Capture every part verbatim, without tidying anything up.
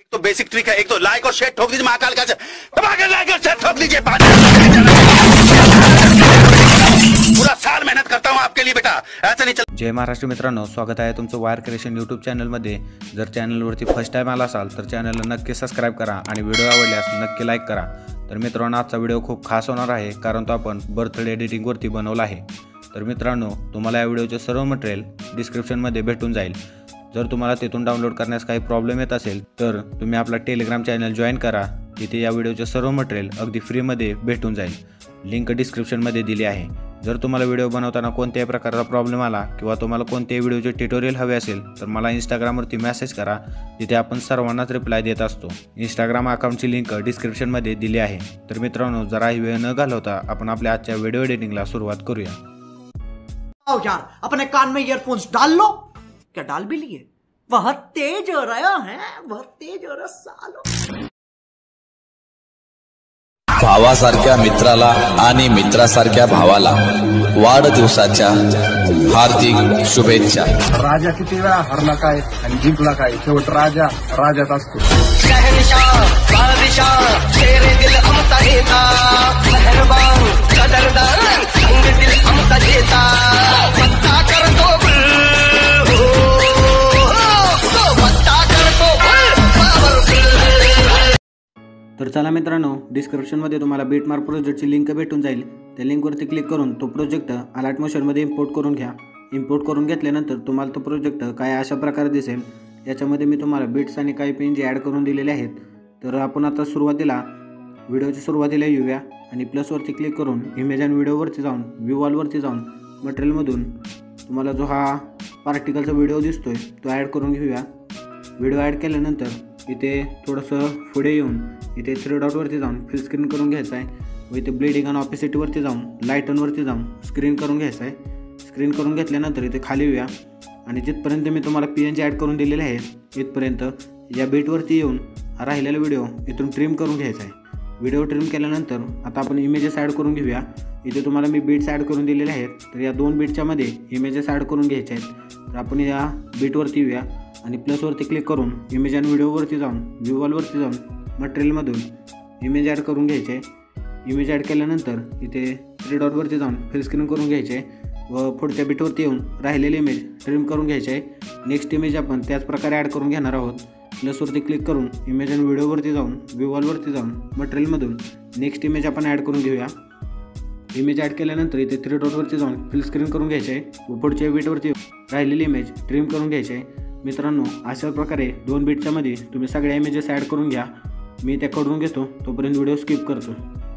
तो basic trick है, एक तो लाइक और शेयर ठोक दीजिए, महाकाल का दबाकर लाइक और शेयर ठोक दीजिए। पूरा साल मेहनत करता हूं आपके लिए बेटा, ऐसा नहीं चल। जय महाराष्ट्र मित्रांनो, स्वागत आहे तुमचं वायर क्रिएशन यूट्यूब चॅनलमध्ये। जर चॅनलवरती फर्स्ट टाइम आला असाल तर चॅनलला नक्की सबस्क्राइब करा आणि व्हिडिओ आवडल्यास नक्की लाईक करा। तर मित्रांनो, आजचा व्हिडिओ खूप खास होणार आहे, कारण तो आपण बर्थडे एडिटिंगवरती बनवला आहे। तर मित्रांनो, तुम्हाला या व्हिडिओचे सर्व मटेरियल डिस्क्रिप्शनमध्ये भेटून जाईल। जर तुम्हाला तिथून डाउनलोड करण्यास काही प्रॉब्लेम येत असेल तर तुम्ही आपला टेलिग्राम चॅनल जॉईन करा, तिथे या व्हिडिओचे सर्व मटेरियल अगदी फ्रीमध्ये भेटून जाईल। लिंक डिस्क्रिप्शनमध्ये दिली आहे। जर तुम्हाला व्हिडिओ बनवताना कोणत्याही प्रकारचा प्रॉब्लेम आला किंवा तुम्हाला कोणत्याही व्हिडिओचे ट्युटोरियल हवे असेल तर मला इंस्टाग्रामवरती मेसेज करा, तिथे आपण सर्वांनाच रिप्लाय देत असतो। इंस्टाग्राम अकाउंटची लिंक डिस्क्रिप्शनमध्ये दिली आहे। तर मित्रांनो, जरा ही वेळ न घालवता आपण आपल्या आजच्या व्हिडिओ एडिटिंगला सुरुवात करूया। आओ यार, अपने कान में ईयरफोन्स डाल लो। क्या डाल भी लिए? बहुत तेज हो रहा है, बहुत तेज हो रहा सालो। भावासारख्या मित्राला आणि मित्रासारख्या भावाला वाढदिवसाच्या हार्दिक शुभेच्छा। राजा किती वेळा हरला काय आणि जिंकला काय, शेवट राजा राजाच असतो। शहनशाह बादशाह तेरे दिल अमता देता, मेहरबान कदरदान संग दिल अमता देता, पत्ता कर तो तर चला मित्रांनो, डिस्क्रिप्शनमध्ये तुम्हाला बीटमार्क प्रोजेक्टची लिंक भेटून जाईल। त्या लिंकवरती क्लिक करून तो प्रोजेक्ट अलाइट मोशनमध्ये इम्पोर्ट करून घ्या। इम्पोर्ट करून घेतल्यानंतर तुम्हाला तो प्रोजेक्ट काय अशा प्रकारे दिसेल। याच्यामध्ये मी तुम्हाला बीट्स आणि काही पेनजी ॲड करून दिलेले आहेत। तर आपण आता सुरुवातीला व्हिडिओच्या सुरुवातीला येऊया आणि प्लसवरती क्लिक करून इमेज आणि व्हिडिओवरती जाऊन व्ह्यू वॉलवरती जाऊन मटेरियलमधून तुम्हाला जो हा पार्टिकलचा व्हिडिओ दिसतोय तो ॲड करून घेऊया। व्हिडिओ ॲड केल्यानंतर इथे थोडंसं पुढे येऊन इथे थ्री डॉटवरती जाऊन फिल स्क्रीन करून घ्यायचं आहे व इथे ब्लीडिंग आणि ऑपोसिटीवरती जाऊन लाईटनवरती जाऊन स्क्रीन करून घ्यायचं आहे। स्क्रीन करून घेतल्यानंतर इथे खाली येऊया आणि जिथपर्यंत मी तुम्हाला पी एन जी ॲड करून दिलेले आहे इथपर्यंत या बीटवरती येऊन राहिलेला व्हिडिओ इथून ट्रिम करून घ्यायचा आहे। व्हिडिओ ट्रिम केल्यानंतर आता आपण इमेजेस ॲड करून घेऊया। इथे तुम्हाला मी बीट्स ॲड करून दिलेले आहेत, तर या दोन बीटच्यामध्ये इमेजेस ॲड करून घ्यायचे आहेत। तर आपण या बीटवरती येऊया आणि प्लसवरती क्लिक करून इमेज आणि व्हिडिओवरती जाऊन व्ह्यू वॉलवरती जाऊन मटेरियलमधून इमेज ॲड करून घ्यायचे। इमेज ॲड केल्यानंतर इथे थ्री डॉटवरती जाऊन फिल स्क्रीन करून घ्यायचे व पुढच्या बीटवरती येऊन राहिलेली इमेज ट्रिम करून घ्यायचे आहे। नेक्स्ट इमेज आपण त्याच प्रकारे ॲड करून घेणार आहोत। प्लसवरती क्लिक करून इमेज आणि व्हिडिओवरती जाऊन व्ह्यू वॉलवरती जाऊन मटेरियलमधून नेक्स्ट इमेज आपण ॲड करून घेऊया। इमेज ॲड केल्यानंतर इथे थ्री डॉटवरती जाऊन फिल स्क्रीन करून घ्यायचे आहे व पुढच्या बीटवरती राहिलेली इमेज ट्रिम करून घ्यायची आहे। मित्रांनो, अशा प्रकारे दोन बीटच्यामध्ये तुम्ही सगळ्या इमेजेस ॲड करून घ्या। मी त्या करून घेतो, तोपर्यंत व्हिडिओ स्किप करतो।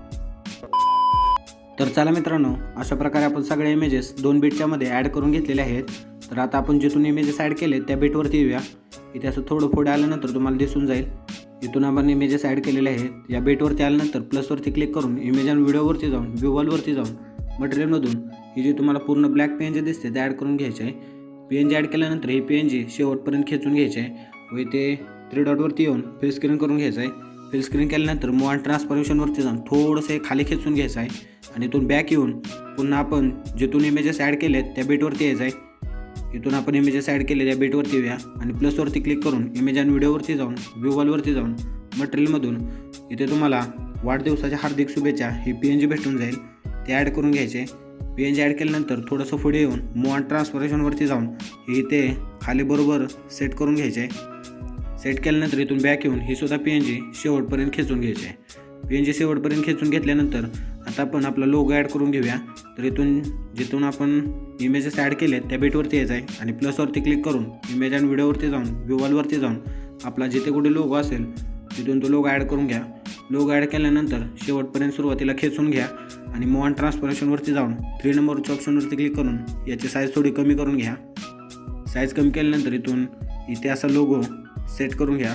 तर चला मित्रांनो, अशा प्रकारे आपण सगळ्या इमेजेस दोन बीटच्यामध्ये ॲड करून घेतलेले आहेत। तर आता आपण जिथून इमेजेस ॲड केले त्या बीटवरती येऊया। इथे असं थोडं पुढे आल्यानंतर तुम्हाला दिसून जाईल इथून आपण इमेजेस ॲड केलेले आहेत। या बीटवरती आल्यानंतर प्लसवरती क्लिक करून इमेज आणि व्हिडिओवरती जाऊन व्ह्यू वॉलवरती जाऊन मटेरियलमधून ही जी तुम्हाला पूर्ण ब्लॅक पी एन जी दिसते ते ॲड करून घ्यायचे आहे। पी एन जी ॲड केल्यानंतर ही पी एन जी शेवटपर्यंत खेचून घ्यायचे आहे व इथे थ्री डॉटवरती येऊन फिल स्क्रीन करून घ्यायचं आहे। फिल स्क्रीन केल्यानंतर मूव अँड ट्रान्सफॉर्मेशनवरती जाऊन थोडंसं खाली खेचून घ्यायचं आहे आणि इथून बॅक येऊन पुन्हा आपण जिथून इमेजेस ॲड केलेत त्या बीटवरती यायचं आहे। इथून आपण इमेजेस ॲड केले त्या बीटवरती येऊया आणि प्लसवरती क्लिक करून इमेज आणि व्हिडिओवरती जाऊन व्ह्यू वॉलवरती जाऊन मटेरियलमधून इथे तुम्हाला वाढदिवसाच्या हार्दिक शुभेच्छा ही पी एन जी भेटून जाईल, ते ॲड करून घ्यायचे। पी एन जी ॲड केल्यानंतर थोडंसं पुढे येऊन मूव अँड ट्रान्सफॉर्मेशनवरती जाऊन ही इथे खाली बरोबर सेट करून घ्यायचे आहे। सेट केल्यानंतर इथून बॅक येऊन ही सुद्धा पी एन जी शेवटपर्यंत खेचून घ्यायची आहे। पी एन जी शेवटपर्यंत खेचून घेतल्यानंतर आता आपण आपला लोगो ॲड करून घेऊया। तर इथून जिथून आपण इमेजेस ॲड केलेत त्या बीटवरती यायचं आहे आणि प्लसवरती क्लिक करून इमेज आणि व्हिडिओवरती जाऊन व्ह्यू वॉलवरती जाऊन आपला जिथे कुठे लोगो असेल तिथून तो लोगो ॲड करून घ्या। लोगो ॲड केल्यानंतर शेवटपर्यंत सुरुवातीला खेचून घ्या आणि मूव अँड ट्रान्सफॉर्मेशनवरती जाऊन थ्री नंबरच्या ऑप्शनवरती क्लिक करून याची साईज थोडी कमी करून घ्या। साईज कमी केल्यानंतर इथून इथे असा लोगो सेट करून घ्या।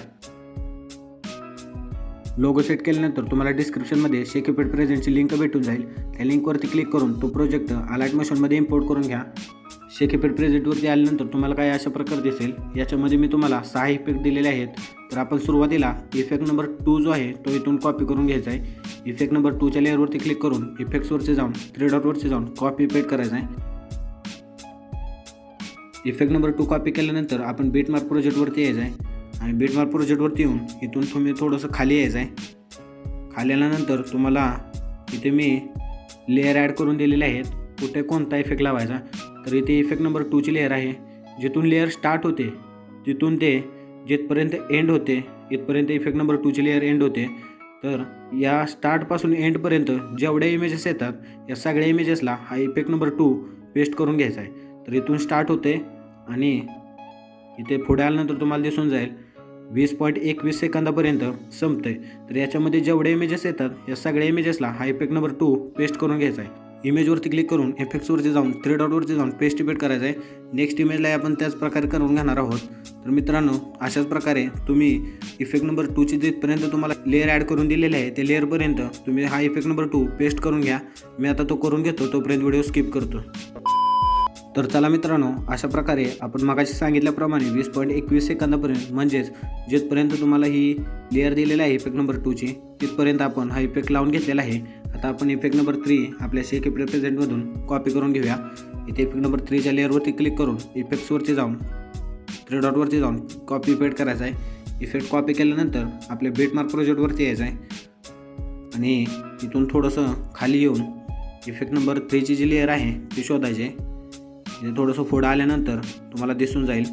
लोगो सेट केल्यानंतर तुम्हाला डिस्क्रिप्शनमध्ये शेकीपेड प्रेझेंटची लिंक भेटून जाईल। त्या लिंकवरती क्लिक करून तो प्रोजेक्ट अलाइट मोशनमध्ये इम्पोर्ट करून घ्या। शेकीपेड प्रेझेंटवरती आल्यानंतर तुम्हाला काय अशा प्रकारे दिसेल। याच्यामध्ये मी तुम्हाला सहा इफेक्ट दिलेले आहेत। तर आपण सुरुवातीला इफेक्ट नंबर टू जो आहे तो इथून कॉपी करून घ्यायचा आहे। इफेक्ट नंबर टूच्या लेअरवरती क्लिक करून इफेक्ट्सवरती जाऊन थ्री डॉटवरती जाऊन कॉपी पेस्ट करायचा आहे। इफेक्ट नंबर टू कॉपी केल्यानंतर आपण बीटमार्क प्रोजेक्टवरती यायचं आहे आणि बीटमार्क प्रोजेक्टवरती येऊन इथून तुम्ही थोडंसं खाली यायचं आहे. खाली आल्यानंतर तुम्हाला इथे मी लेअर ॲड करून दिलेले आहेत. कुठे कोणता इफेक्ट लावायचा, तर इथे इफेक्ट नंबर टूची लेअर आहे. जिथून लेअर स्टार्ट होते तिथून ते जिथपर्यंत एंड होते इथपर्यंत इफेक्ट नंबर टूची लेअर एंड होते. तर या स्टार्टपासून एंडपर्यंत जेवढ्या इमेजेस येतात या सगळ्या इमेजेसला हा इफेक्ट नंबर टू पेस्ट करून घ्यायचा आहे. तर इथून स्टार्ट होते आणि इथे पुढे आल्यानंतर तुम्हाला दिसून जाईल वीस पॉईंट एकवीस सेकंदापर्यंत संपतं आहे. तर याच्यामध्ये जेवढे इमेजेस येतात या सगळ्या इमेजेसला हा इफेक्ट नंबर टू पेस्ट करून घ्यायचा आहे. इमेजवरती क्लिक करून इफेक्ट्सवरती जाऊन थ्री डॉटवरती जाऊन पेस्ट इफेक्ट करायचं आहे. नेक्स्ट इमेजला आपण त्याच प्रकारे करून घेणार आहोत. तर मित्रांनो, अशाच प्रकारे तुम्ही इफेक्ट नंबर टूची जिथपर्यंत तुम्हाला लेअर ॲड करून दिलेले आहे ते लेअरपर्यंत तुम्ही हा इफेक्ट नंबर टू पेस्ट करून घ्या. मी आता तो करून घेतो, तोपर्यंत व्हिडिओ स्किप करतो. तर चला मित्रांनो, अशा प्रकारे आपण मगाशी सांगितल्याप्रमाणे वीस पॉईंट एकवीस सेकंदापर्यंत म्हणजेच जिथपर्यंत तुम्हाला ही लेअर दिलेला आहे इफेक्ट नंबर टूची तिथपर्यंत आपण हा इफेक्ट लावून घेतलेला आहे. आता आपण इफेक्ट नंबर थ्री आपल्या शेक इफेक्ट प्रेझेंटमधून कॉपी करून घेऊया. इथे इफेक्ट नंबर थ्रीच्या लेअरवरती क्लिक करून इफेक्ट्सवरती जाऊन थ्री डॉटवरती जाऊन कॉपी इफेक्ट करायचा आहे. इफेक्ट कॉपी केल्यानंतर आपल्या बीटमार्क प्रोजेक्टवरती यायचं आहे आणि इथून थोडंसं खाली येऊन इफेक्ट नंबर थ्रीची जी लेअर आहे ती शोधायची आहे. इथे थोडंसं पुढं आल्यानंतर तुम्हाला दिसून जाईल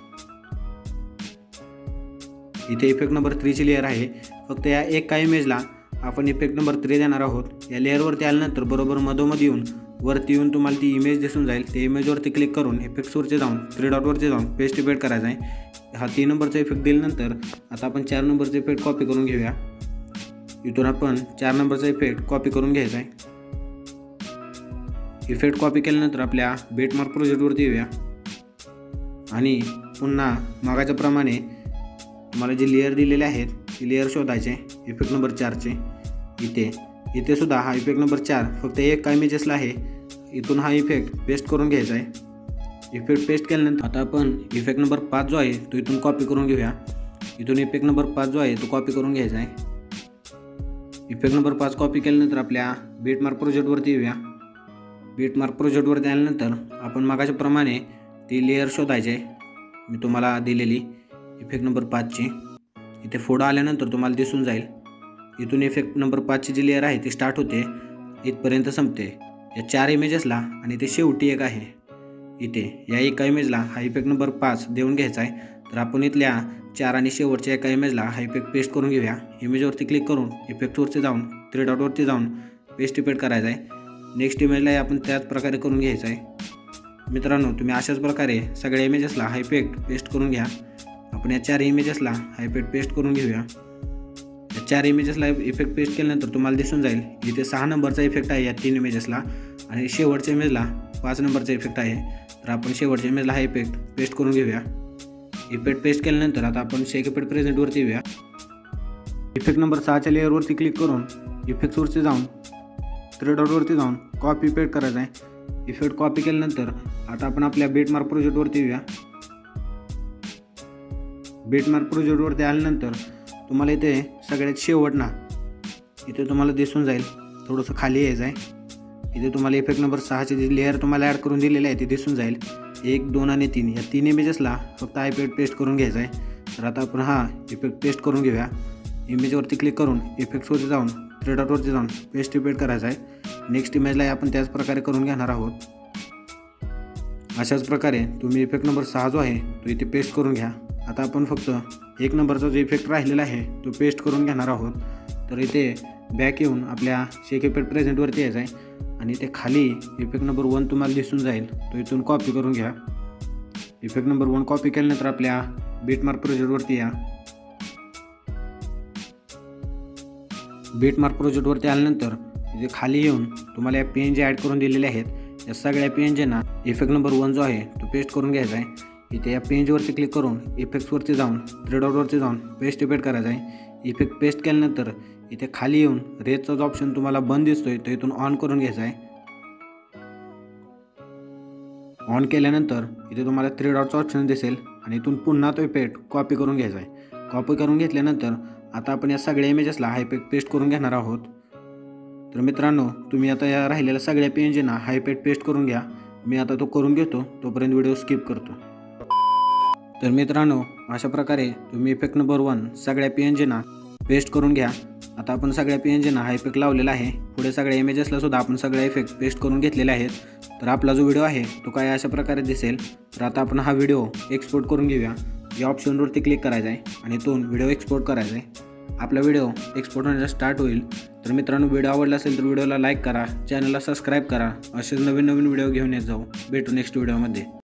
इथे इफेक्ट नंबर थ्रीची लेअर आहे. फक्त या एका इमेजला आपण इफेक्ट नंबर थ्री देणार आहोत. या लेअरवरती आल्यानंतर बरोबर मधोमध येऊन वरती येऊन तुम्हाला ती इमेज दिसून जाईल. त्या इमेजवरती क्लिक करून इफेक्ट्सवरती जाऊन थ्री डॉटवरती जाऊन पेस्ट इफेक्ट करायचा आहे. हा तीन नंबरचा इफेक्ट दिल्यानंतर आता आपण चार नंबरचा इफेक्ट कॉपी करून घेऊया. इथून आपण चार नंबरचा इफेक्ट कॉपी करून घ्यायचा आहे. इफेक्ट कॉपी केल्यानंतर आपल्या बीटमार्क प्रोजेक्टवरती येऊया आणि पुन्हा मागाच्याप्रमाणे तुम्हाला जे लेअर दिलेले आहेत ती लेअर शोधायचे इफेक्ट नंबर चारचे. इथे इथे सुद्धा हा इफेक्ट नंबर चार फक्त एक इमेजेसला आहे. इथून हा इफेक्ट पेस्ट करून घ्यायचा आहे. इफेक्ट पेस्ट केल्यानंतर आता आपण इफेक्ट नंबर पाच जो आहे तो इथून कॉपी करून घेऊया. इथून इफेक्ट नंबर पाच जो आहे तो कॉपी करून घ्यायचा आहे. इफेक्ट नंबर पाच कॉपी केल्यानंतर आपल्या बीटमार्क प्रोजेक्टवरती येऊया. बीटमार्क प्रोजेक्टवरती आल्यानंतर आपण मागाच्याप्रमाणे ती लेअर शोधायची आहे मी तुम्हाला दिलेली इफेक्ट नंबर पाचची. इथे पुढं आल्यानंतर तुम्हाला दिसून जाईल इथून इफेक्ट नंबर पाचची जी लेअर आहे ती स्टार्ट होते इथपर्यंत संपते या चार इमेजेसला आणि ते शेवटी एक आहे. इथे या एका इमेजला हा इफेक्ट नंबर पाच देऊन घ्यायचा आहे. तर आपण इथल्या चार आणि शेवटच्या एका इमेजला हा इफेक्ट पेस्ट करून घेऊया. इमेजवरती क्लिक करून इफेक्टवरती जाऊन थ्री डॉटवरती जाऊन पेस्ट इफेक्ट करायचा आहे. नेक्स्ट इमेजला आपण त्याच प्रकारे करून घ्यायचा आहे. मित्रांनो, तुम्ही अशाच प्रकारे सगळ्या इमेजेसला हा इफेक्ट पेस्ट करून घ्या. आपण या चार इमेजेसला हा इफेक्ट पेस्ट करून घेऊया. या चार इमेजेसला इफेक्ट पेस्ट केल्यानंतर तुम्हाला दिसून जाईल इथे सहा नंबरचा इफेक्ट आहे या तीन इमेजेसला आणि शेवटच्या इमेजला पाच नंबरचा इफेक्ट आहे. तर आपण शेवटच्या इमेजला हा इफेक्ट पेस्ट करून घेऊया. इफेक्ट पेस्ट केल्यानंतर आता आपण शेक इफेक्ट प्रेझेंटवरती येऊया. इफेक्ट नंबर सहाच्या लेअरवरती क्लिक करून इफेक्ट्सवरती जाऊन थ्री डॉटवरती जाऊन कॉपी इफेक्ट करायचा आहे. इफेक्ट कॉपी केल्यानंतर आता आपण आपल्या बीटमार्क प्रोजेक्टवरती येऊया. बीटमार्क प्रोजेक्टवरती आल्यानंतर तुम्हाला इथे सगळ्यात शेवट ना इथे तुम्हाला दिसून जाईल थोडंसं खाली यायचं आहे. इथे तुम्हाला इफेक्ट नंबर सहाचे जे लेअर तुम्हाला ॲड करून दिलेले आहे ते दिसून जाईल. एक दोन आणि तीन या तीन इमेजेसला फक्त हा इफेक्ट पेस्ट करून घ्यायचा आहे. तर आता आपण हा इफेक्ट पेस्ट करून घेऊया. इमेजवरती क्लिक करून इफेक्ट्सवरती जाऊन थ्री डॉटवरती जाऊन पेस्ट इफेक्ट करायचा आहे. नेक्स्ट इमेजला आपण त्याच प्रकारे करून घेणार आहोत. अशाच प्रकारे तुम्ही इफेक्ट नंबर सहा जो आहे तो इथे पेस्ट करून घ्या. आता आपण फक्त एक नंबरचा जो इफेक्ट राहिलेला आहे तो पेस्ट करून घेणार आहोत. तर इथे बॅक येऊन आपल्या शेक इफेक्ट प्रेझेंटवरती यायचं आहे आणि ते खाली इफेक्ट नंबर वन तुम्हाला दिसून जाईल तो इथून कॉपी करून घ्या. इफेक्ट नंबर वन कॉपी केल्यानंतर आपल्या बीटमार्क प्रोजेक्टवरती या. बीटमार्क प्रोजेक्टवरती आल्यानंतर इथे खाली येऊन तुम्हाला या पी एन जी ॲड करून दिलेले आहेत या सगळ्या पी एन जीना इफेक्ट नंबर वन जो आहे तो पेस्ट करून घ्यायचा आहे. इथे या पी एन जीवरती क्लिक करून इफेक्ट्सवरती जाऊन थ्री डॉटवरती जाऊन पेस्ट इफेक्ट करायचा आहे. इफेक्ट पेस्ट केल्यानंतर इथे खाली येऊन रेजचा जो ऑप्शन तुम्हाला बंद दिसतोय तो इथून ऑन करून घ्यायचा आहे. ऑन केल्यानंतर इथे तुम्हाला थ्री डॉटचा ऑप्शन दिसेल आणि इथून पुन्हा तो इफेक्ट कॉपी करून घ्यायचा आहे. कॉपी करून घेतल्यानंतर आता आपण या सगळ्या इमेजेसला हा इफेक्ट पेस्ट करून घेणार आहोत. तर मित्रांनो, तुम्ही आता या राहिलेल्या सगळ्या पी एन जीना हा इफेक्ट पेस्ट करून घ्या. मी आता तो करून घेतो, तोपर्यंत व्हिडिओ स्किप करतो. तर मित्रांनो अशा प्रकारे तुम्ही इफेक्ट नंबर वन सगळ्या पी एन जीना पेस्ट करून घ्या। आता आपण सगळ्या पी एन जीना हा इफेक्ट लावलेला आहे। पुढे सगळ्या इमेजेसला सुद्धा आपण सगळे इफेक्ट पेस्ट करून घेतलेले आहेत। तर आपला जो व्हिडिओ आहे तो काय अशा प्रकारे दिसेल। तर आता आपण हा व्हिडिओ एक्सपोर्ट करून घेऊया। या ऑप्शनवरती क्लिक करायचं आहे आणि इथून व्हिडिओ एक्सपोर्ट करायचा आहे। आपला व्हिडिओ एक्सपोर्ट होण्याचा स्टार्ट होईल। तर मित्रांनो व्हिडिओ आवडला असेल तर व्हिडिओला लाईक करा, चॅनलला सबस्क्राईब करा। असेच नवीन नवीन व्हिडिओ घेऊन येत जाऊ। भेटू नेक्स्ट व्हिडिओमध्ये।